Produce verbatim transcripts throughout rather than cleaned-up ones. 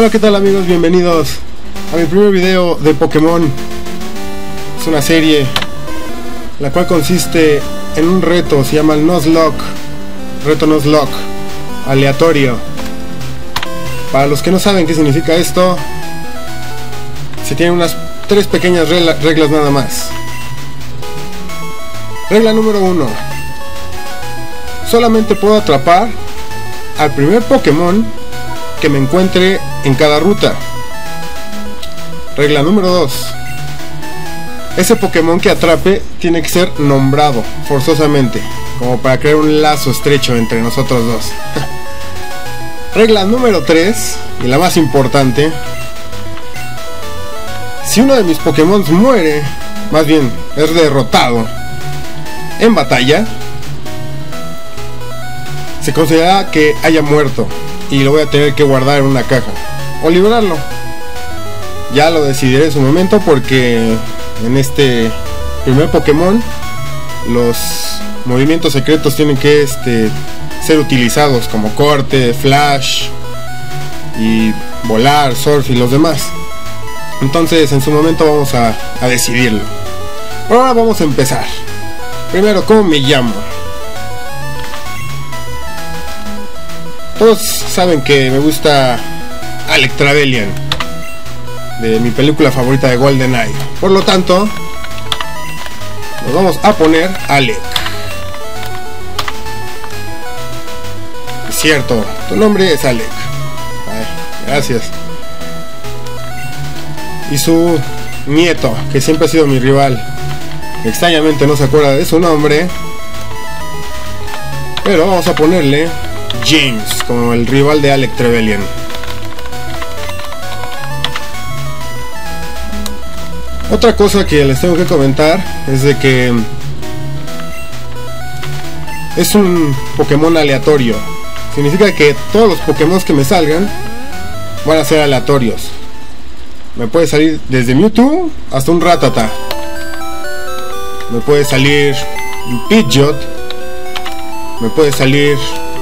Hola, ¿qué tal amigos? Bienvenidos a mi primer video de Pokémon. Es una serie la cual consiste en un reto, se llama el Nuzlocke, reto Nuzlocke, aleatorio. Para los que no saben qué significa esto, se tienen unas tres pequeñas regla, reglas nada más. Regla número uno: solamente puedo atrapar al primer Pokémon que me encuentre en cada ruta. Regla número dos: ese Pokémon que atrape tiene que ser nombrado forzosamente, como para crear un lazo estrecho entre nosotros dos. Regla número tres, y la más importante: si uno de mis Pokémon muere, más bien es derrotado en batalla, se considera que haya muerto y lo voy a tener que guardar en una caja o liberarlo. Ya lo decidiré en su momento, porque en este primer Pokémon los movimientos secretos tienen que este, ser utilizados, como corte, flash y volar, surf y los demás. Entonces en su momento vamos a, a decidirlo. Por ahora vamos a empezar. Primero, ¿cómo me llamo? Todos saben que me gusta Alec Trevelyan, de mi película favorita de GoldenEye. Por lo tanto, nos vamos a poner Alec. Es cierto, tu nombre es Alec. Ay, gracias. Y su nieto, que siempre ha sido mi rival, extrañamente no se acuerda de su nombre, pero vamos a ponerle James, como el rival de Alec Trevelyan. Otra cosa que les tengo que comentar es de que es un Pokémon aleatorio. Significa que todos los Pokémon que me salgan van a ser aleatorios. Me puede salir desde Mewtwo hasta un Rattata. Me puede salir un Pidgeot. Me puede salir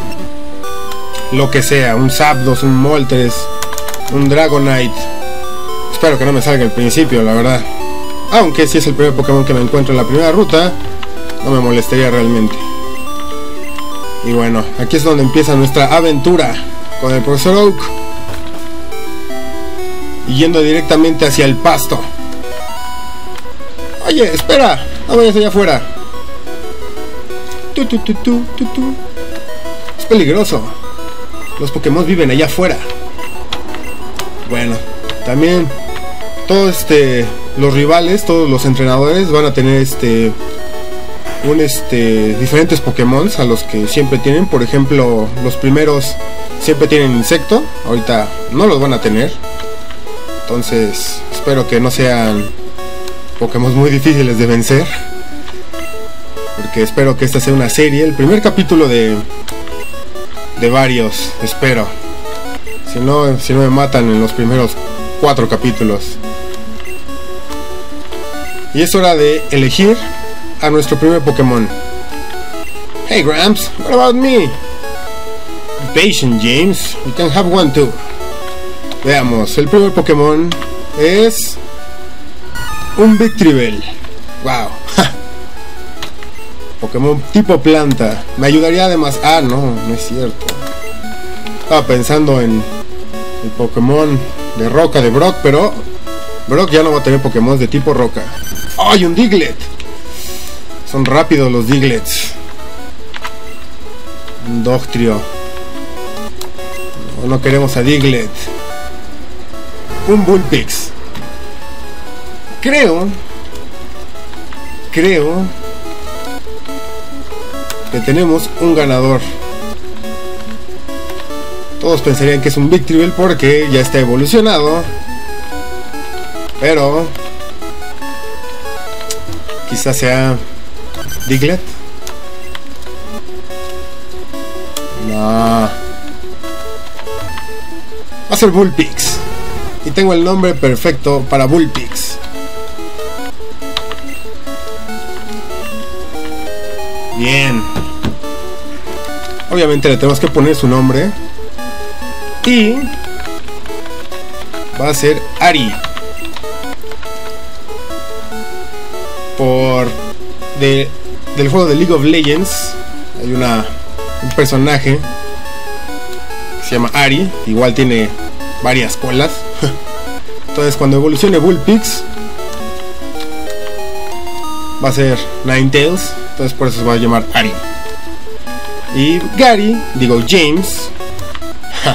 lo que sea, un Zapdos, un Moltres, un Dragonite. Espero que no me salga al principio, la verdad. Aunque si es el primer Pokémon que me encuentro en la primera ruta, no me molestaría realmente. Y bueno, aquí es donde empieza nuestra aventura con el profesor Oak, y yendo directamente hacia el pasto. Oye, espera, no vayas allá afuera. Tu, tu, tu, tu, tu, tu. Es peligroso. Los Pokémon viven allá afuera. Bueno, también todo este, los rivales, todos los entrenadores van a tener este un este diferentes Pokémon a los que siempre tienen. Por ejemplo, los primeros siempre tienen insecto. Ahorita no los van a tener. Entonces espero que no sean Pokémon muy difíciles de vencer, porque espero que esta sea una serie, el primer capítulo de de varios, espero. Si no, si no me matan en los primeros cuatro capítulos. Y es hora de elegir a nuestro primer Pokémon. Hey Gramps, what about me? Be patient, James. You can have one too. Veamos, el primer Pokémon es un Victreebel. Wow. Pokémon tipo planta. Me ayudaría además. Ah, no, no es cierto. Estaba pensando en el Pokémon de roca de Brock, pero Brock ya no va a tener Pokémon de tipo roca. ¡Ay, un Diglett! Son rápidos los Diglets. Un Dugtrio. No, no queremos a Diglett. Un Bullpix. Creo Creo que tenemos un ganador. Todos pensarían que es un Victreebel porque ya está evolucionado, pero quizás sea Diglett. No, va a ser Bullpix, y tengo el nombre perfecto para Bullpix. Bien. Obviamente le tenemos que poner su nombre. Y va a ser Ahri. Por de, del juego de League of Legends hay una un personaje que se llama Ahri, igual tiene varias colas. Entonces cuando evolucione Vulpix va a ser Ninetales, entonces por eso se va a llamar Ahri. Y Gary, digo James, ja,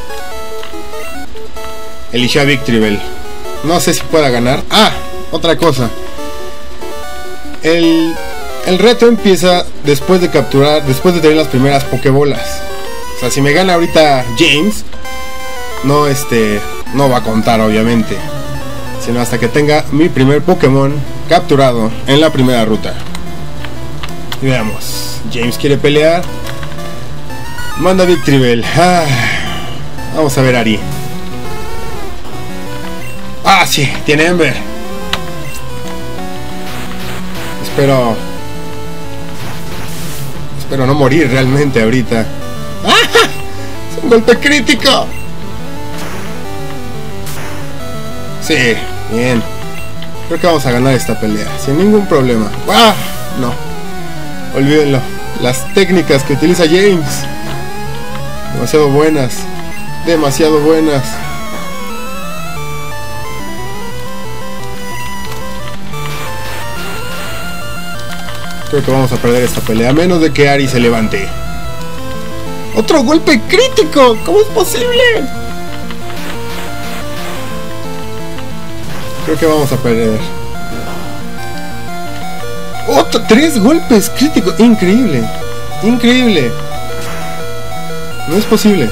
eligió a Victreebel. No sé si pueda ganar. Ah, otra cosa. El, el reto empieza después de capturar, después de tener las primeras Pokébolas. O sea, si me gana ahorita James, no este, no va a contar obviamente, sino hasta que tenga mi primer Pokémon capturado en la primera ruta. Y veamos, James quiere pelear. Manda Victreebel. Ah, vamos a ver Ahri. Ah, sí, tiene Ember. Espero Espero no morir realmente ahorita. ¡Ah! ¡Es un golpe crítico! Sí, bien. Creo que vamos a ganar esta pelea sin ningún problema. ¡Ah! No, olvídenlo. Las técnicas que utiliza James, demasiado buenas. Demasiado buenas. Creo que vamos a perder esta pelea, a menos de que Ahri se levante. ¡Otro golpe crítico! ¿Cómo es posible? Creo que vamos a perder. ¡Otro! ¡Tres golpes críticos! ¡Increíble! ¡Increíble! No es posible.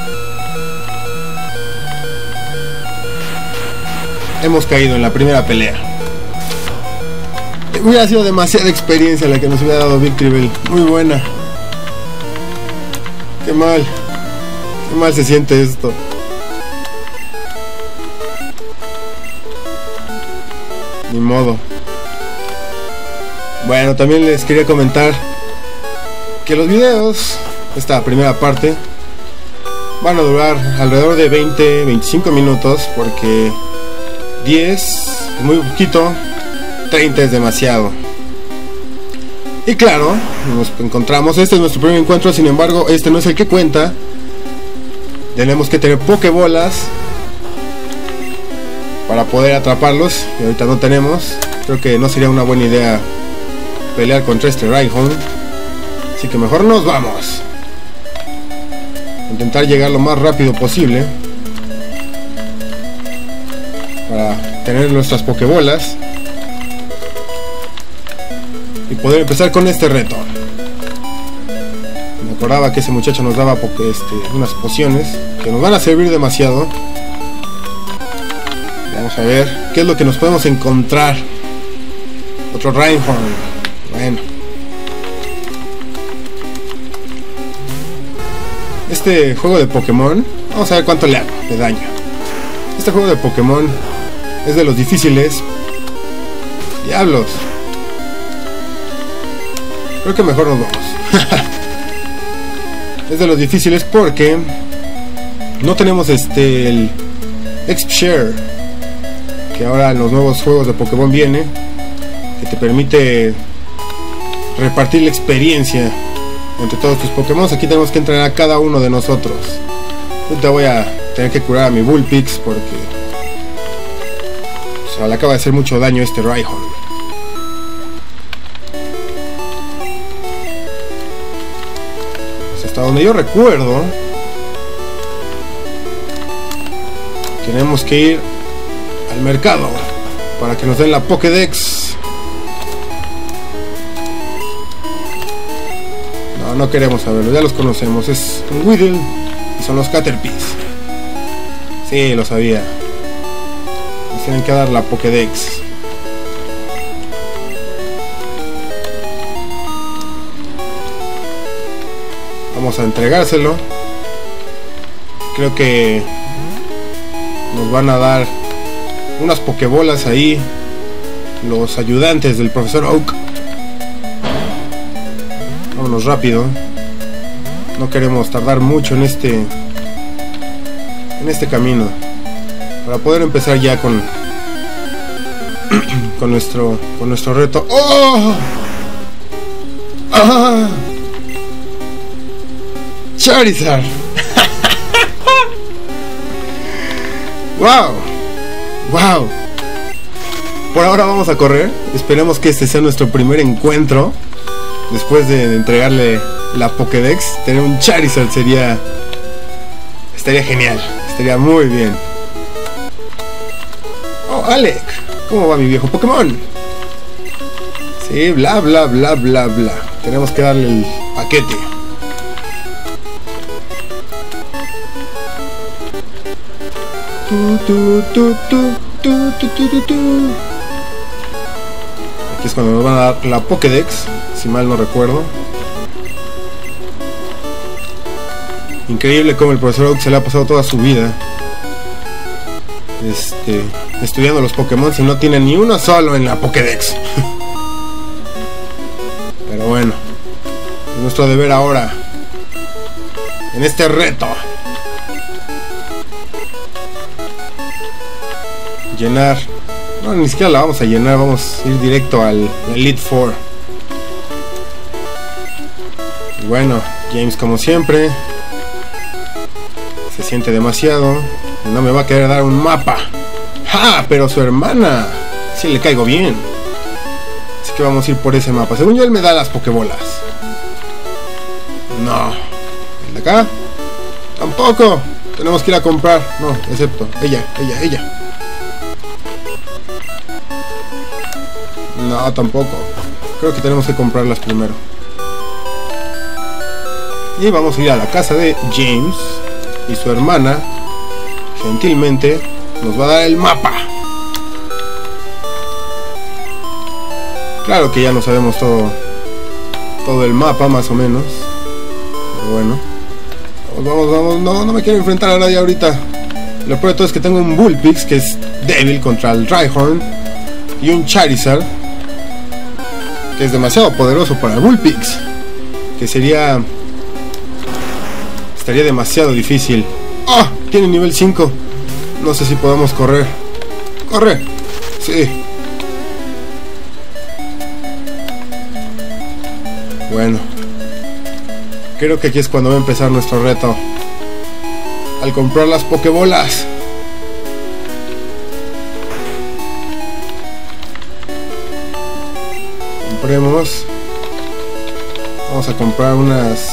Hemos caído en la primera pelea. Hubiera sido demasiada experiencia la que nos hubiera dado Victreebel. Muy buena. Qué mal. Qué mal se siente esto. Ni modo. Bueno, también les quería comentar que los videos, esta primera parte, van a durar alrededor de veinte a veinticinco minutos, porque diez es muy poquito, treinta es demasiado. Y claro, nos encontramos, este es nuestro primer encuentro, sin embargo este no es el que cuenta. Tenemos que tener Pokébolas para poder atraparlos, y ahorita no tenemos. Creo que no sería una buena idea pelear contra este Rhyhorn, así que mejor nos vamos. Intentar llegar lo más rápido posible para tener nuestras Pokébolas y poder empezar con este reto. Me acordaba que ese muchacho nos daba porque, este, unas pociones que nos van a servir demasiado. Vamos a ver qué es lo que nos podemos encontrar. Otro Rhyhorn. Bueno, este juego de Pokémon, vamos a ver cuánto le hago de daño. Este juego de Pokémon es de los difíciles. Diablos. Creo que mejor nos vamos. Es de los difíciles porque no tenemos este el X P Share, que ahora en los nuevos juegos de Pokémon viene, que te permite repartir la experiencia entre todos tus Pokémon. Aquí tenemos que entrenar a cada uno de nosotros. Ahorita voy a tener que curar a mi Vulpix porque, o sea, le acaba de hacer mucho daño a este Rhyhorn. Hasta donde yo recuerdo, tenemos que ir al mercado para que nos den la Pokédex. No, no queremos saberlo, ya los conocemos. Es un Weedle y son los Caterpies. Sí, lo sabía. Nos tienen que dar la Pokédex. Vamos a entregárselo. Creo que nos van a dar unas Pokébolas ahí los ayudantes del profesor Oak. Vámonos rápido. No queremos tardar mucho en este en este camino. para poder empezar ya con con nuestro con nuestro reto. ¡Oh! ¡Ah! Charizard. ¡Wow! ¡Wow! Por ahora vamos a correr. Esperemos que este sea nuestro primer encuentro. Después de entregarle la Pokédex, tener un Charizard sería... estaría genial. Estaría muy bien. Oh, Alec. ¿Cómo va mi viejo Pokémon? Sí, bla bla bla bla bla. Tenemos que darle el paquete. Tu, tu, tu, tu, tu, tu, tu, tu, tu. Aquí es cuando nos van a dar la Pokédex, si mal no recuerdo. Increíble cómo el profesor Oak se le ha pasado toda su vida Este, estudiando los Pokémon y no tiene ni uno solo en la Pokédex. Pero bueno, es nuestro deber ahora, en este reto, llenar. No, ni siquiera la vamos a llenar, vamos a ir directo al Elite Four. Y bueno, James como siempre se siente demasiado y no me va a querer dar un mapa. ¡Ja! Pero su hermana sí le caigo bien, así que vamos a ir por ese mapa. Según yo, él me da las Pokébolas. No, ¿el de acá? Tampoco. Tenemos que ir a comprar. No, excepto ella, ella, ella. No, tampoco. Creo que tenemos que comprarlas primero. Y vamos a ir a la casa de James. Y su hermana gentilmente nos va a dar el mapa. Claro que ya no sabemos todo Todo el mapa, más o menos. Pero bueno, vamos, vamos, vamos. No, no me quiero enfrentar a nadie ahorita. Lo peor de todo es que tengo un Bullpix que es débil contra el Rhyhorn, y un Charizard que es demasiado poderoso para el Bullpix, que sería... estaría demasiado difícil. ¡Oh! Tiene nivel cinco. No sé si podamos correr. ¡Corre! Sí. Bueno, creo que aquí es cuando va a empezar nuestro reto. Al comprar las Pokébolas. Compremos. Vamos a comprar unas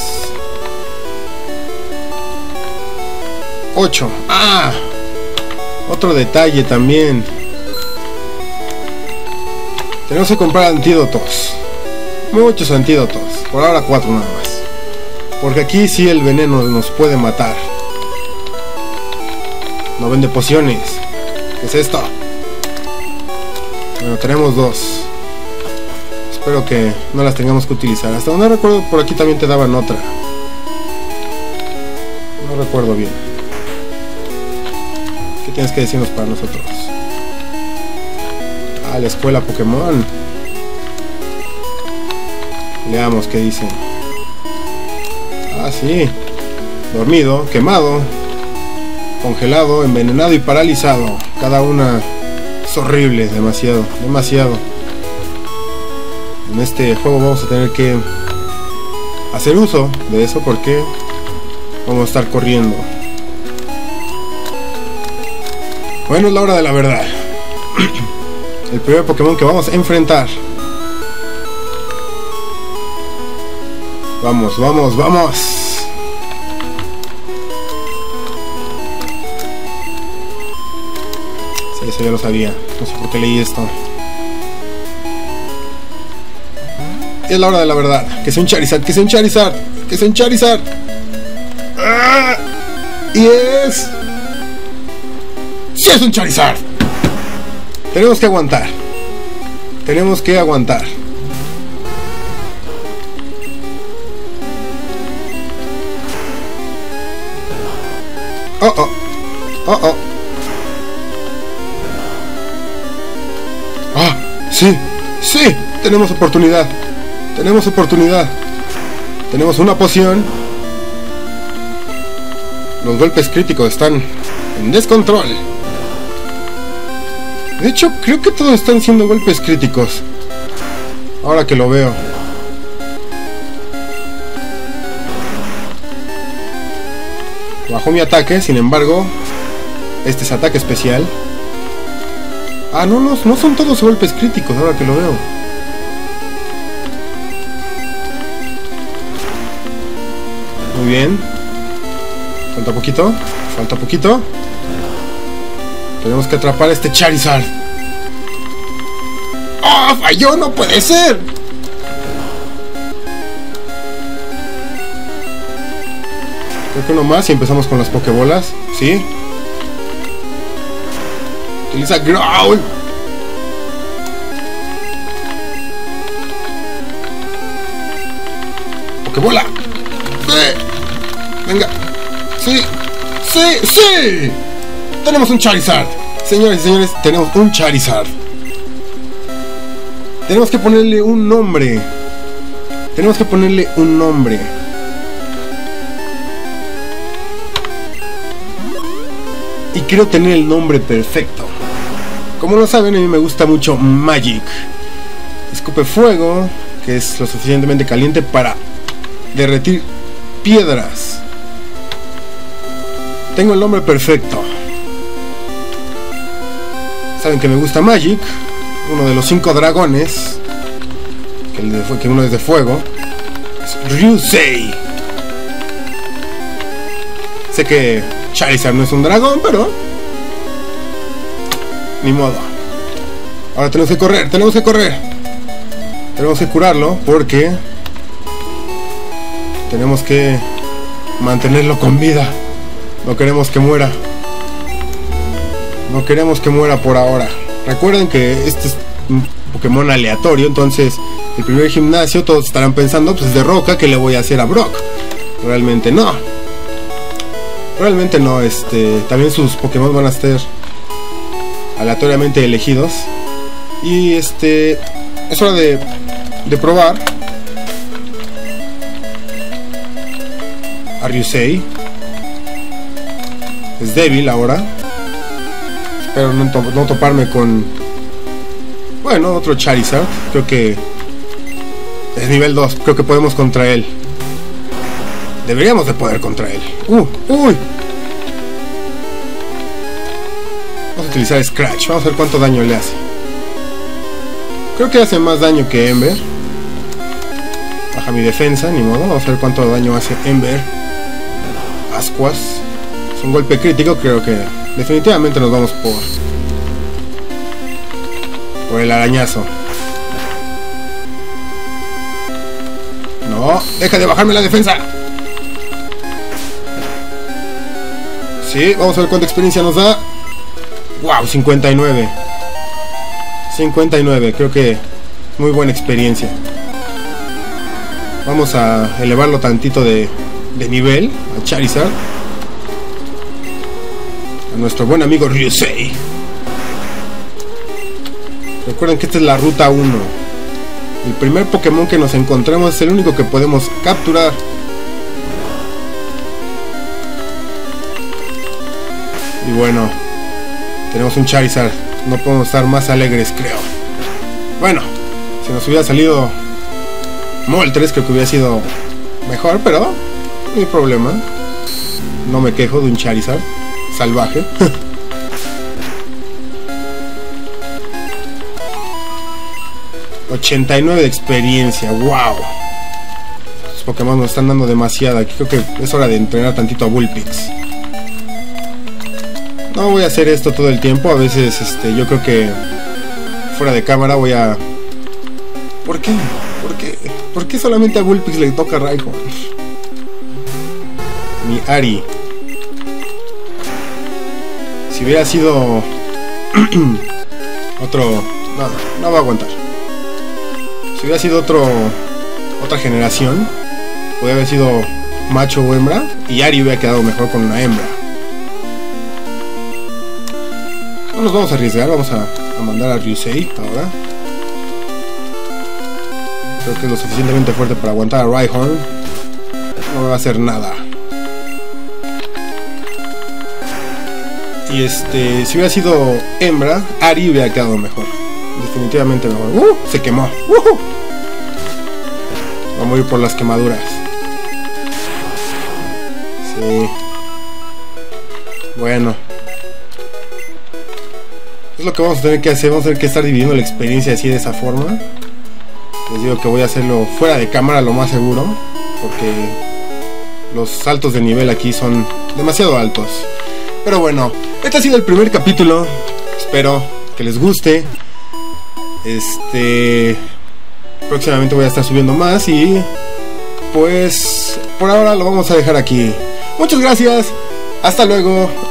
ocho. ¡Ah! Otro detalle también. Tenemos que comprar antídotos. Muchos antídotos. Por ahora cuatro nada más. Porque aquí sí el veneno nos puede matar. No vende pociones. ¿Qué es esto? Bueno, tenemos dos. Espero que no las tengamos que utilizar. Hasta donde recuerdo, por aquí también te daban otra. No recuerdo bien. ¿Qué tienes que decirnos para nosotros? Ah, la escuela Pokémon. Leamos qué dicen. Ah, sí. Dormido, quemado, congelado, envenenado y paralizado. Cada una es horrible, demasiado, demasiado. En este juego vamos a tener que hacer uso de eso porque vamos a estar corriendo. Bueno, es la hora de la verdad. El primer Pokémon que vamos a enfrentar. Vamos, vamos, vamos. Sí, eso ya lo sabía. No sé por qué leí esto. Y es la hora de la verdad. Que sea un Charizard, que sea un Charizard, que sea un Charizard. ¡Ah! Y es... ¡sí es un Charizard! Tenemos que aguantar. Tenemos que aguantar. Oh, oh. Oh, oh. Ah, sí, sí. Tenemos oportunidad. Tenemos oportunidad. Tenemos una poción. Los golpes críticos están en descontrol. De hecho, creo que todos están siendo golpes críticos. Ahora que lo veo. Bajó mi ataque, sin embargo, este es ataque especial. Ah, no, no, no son todos golpes críticos, ahora que lo veo. Muy bien. Falta poquito, falta poquito. Tenemos que atrapar a este Charizard. ¡Ah! ¡Oh, falló! ¡No puede ser! Creo que uno más y empezamos con las Pokébolas. ¿Sí? Utiliza Growl. Pokébola. ¡Eh! Venga. ¡Sí! ¡Sí! ¡Sí! Tenemos un Charizard. Señoras y señores, tenemos un Charizard. Tenemos que ponerle un nombre. Tenemos que ponerle un nombre. Y quiero tener el nombre perfecto. Como lo saben, a mí me gusta mucho Magic. Escupe fuego, que es lo suficientemente caliente para derretir piedras. Tengo el nombre perfecto. Saben que me gusta Magic. Uno de los cinco dragones, que, el de, que uno es de fuego, es Ryusei. Sé que Charizard no es un dragón, pero ni modo. Ahora tenemos que correr, tenemos que correr. Tenemos que curarlo porque tenemos que mantenerlo con vida. No queremos que muera. No queremos que muera por ahora. Recuerden que este es un Pokémon aleatorio, entonces el primer gimnasio todos estarán pensando, pues es de Roca, ¿qué le voy a hacer a Brock? Realmente no. Realmente no, este, también sus Pokémon van a estar aleatoriamente elegidos. Y este, es hora de, de probar a Ryusei. Es débil ahora. Espero no, to no toparme con, bueno, otro Charizard. Creo que es nivel dos, creo que podemos contra él. Deberíamos de poder contra él. Uh, uy. Vamos a utilizar Scratch. Vamos a ver cuánto daño le hace. Creo que hace más daño que Ember. Baja mi defensa, ni modo. Vamos a ver cuánto daño hace Ember. Ascuas. Es un golpe crítico. Creo que definitivamente nos vamos por Por el arañazo. No, deja de bajarme la defensa. Sí, vamos a ver cuánta experiencia nos da. Wow, cincuenta y nueve. cincuenta y nueve, creo que muy buena experiencia. Vamos a elevarlo tantito de, de nivel a Charizard. A nuestro buen amigo Ryusei. Recuerden que esta es la ruta uno. El primer Pokémon que nos encontremos es el único que podemos capturar. Y bueno, tenemos un Charizard. No podemos estar más alegres, creo. Bueno, si nos hubiera salido Moltres, creo que hubiera sido mejor, pero no hay problema. No me quejo de un Charizard salvaje. ochenta y nueve de experiencia, wow. Los Pokémon nos están dando demasiada. Aquí creo que es hora de entrenar tantito a Vulpix. No voy a hacer esto todo el tiempo. A veces este, yo creo que fuera de cámara voy a... ¿Por qué? ¿Por qué? ¿Por qué solamente a Vulpix le toca Raikou? Mi Ari. Si hubiera sido otro... No, no va a aguantar. Si hubiera sido otro otra generación, podría haber sido macho o hembra, y Ari hubiera quedado mejor con una hembra. No nos vamos a arriesgar, vamos a, a mandar a Ryusei ahora. Creo que es lo suficientemente fuerte para aguantar a Rhyhorn. No me va a hacer nada. Y este, si hubiera sido hembra, Ari hubiera quedado mejor. Definitivamente mejor. ¡Uh! Se quemó. ¡Uh! Va a morir por las quemaduras. Sí. Bueno. Es lo que vamos a tener que hacer. Vamos a tener que estar dividiendo la experiencia así de esa forma. Les digo que voy a hacerlo fuera de cámara, lo más seguro. Porque los saltos de nivel aquí son demasiado altos. Pero bueno, este ha sido el primer capítulo. Espero que les guste. Este... Próximamente voy a estar subiendo más. Y pues por ahora lo vamos a dejar aquí. Muchas gracias. Hasta luego.